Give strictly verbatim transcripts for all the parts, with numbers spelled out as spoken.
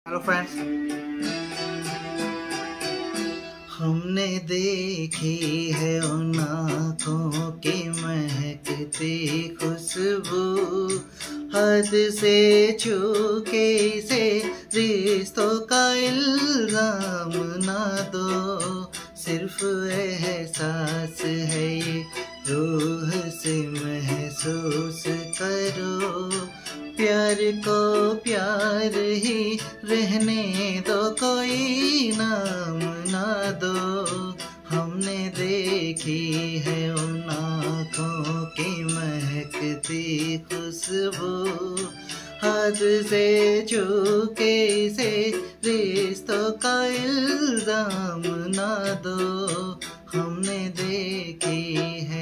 Hello friends, हमने देखी है उन आँखों की महकती खुशबू, हद से छू के इसे रिश्तों का इल्जाम ना दो। सिर्फ एहसास है ये, रूह से महसूस करो। प्यार को प्यार ही रहने दो, कोई नाम ना दो। हमने देखी है उन आँखों की महकती खुशबू, हद से छू के इसे रिश्तों का इल्जाम ना दो। हमने देखी है।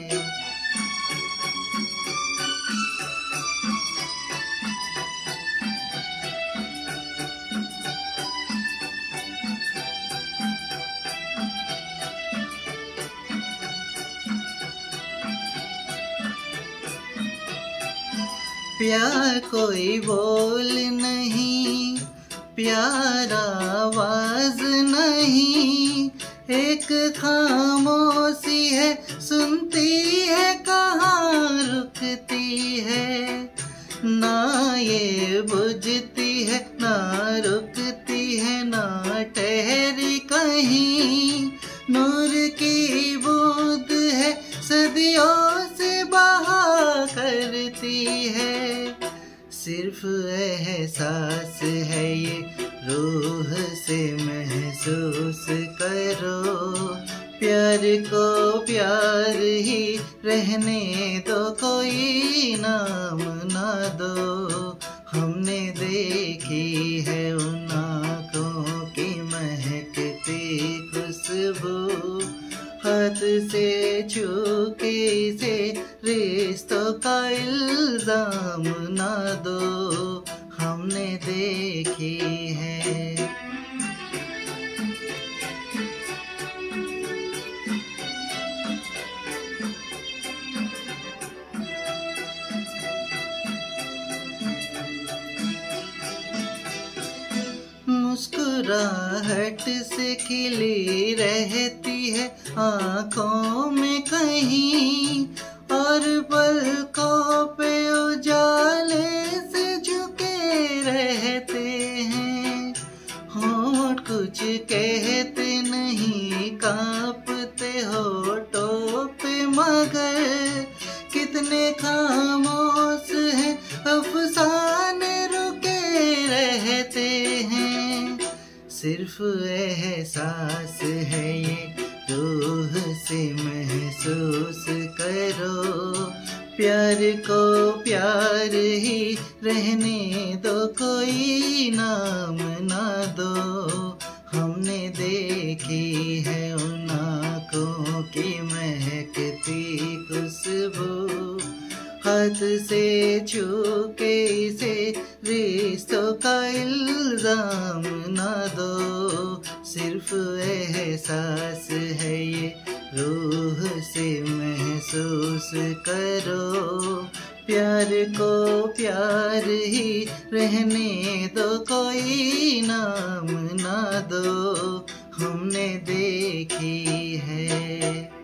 प्यार कोई बोल नहीं, प्यार आवाज नहीं, एक खामोशी है, सुनती है कहाँ रुकती है। ना ये बुझती है, ना रुकती है, ना ठहरी कहीं। नूर की बूंद है, सदियों से बहा करती है। सिर्फ एहसास है ये, रूह से महसूस करो। प्यार को प्यार ही रहने दो, कोई नाम ना दो। हमने देखी है उन आँखों की महकती खुशबू, हाथ से छू के इसे रिश्तों का इल्जाम ना दो। हमने देखी है। मुस्कुराहट से खिली रहती है आँखों में कहीं, और पलकों पे उजाले से झुके रहते हैं। होंठ कुछ कहते नहीं, कांपते होठों पे, मगर कितने खामोश हैं, अफसाने रुके रहते हैं। सिर्फ एहसास है ये, रूह से महसूस करो। प्यार को प्यार ही रहने दो, कोई नाम ना दो। हमने देखी है उन आँखों की महकती खुशबू, हाथ से छू के इसे रिश्तों का इल्जाम ना दो। सिर्फ एहसास है ये, रूह से महसूस करो। प्यार को प्यार ही रहने दो, कोई नाम ना दो। हमने देखी है।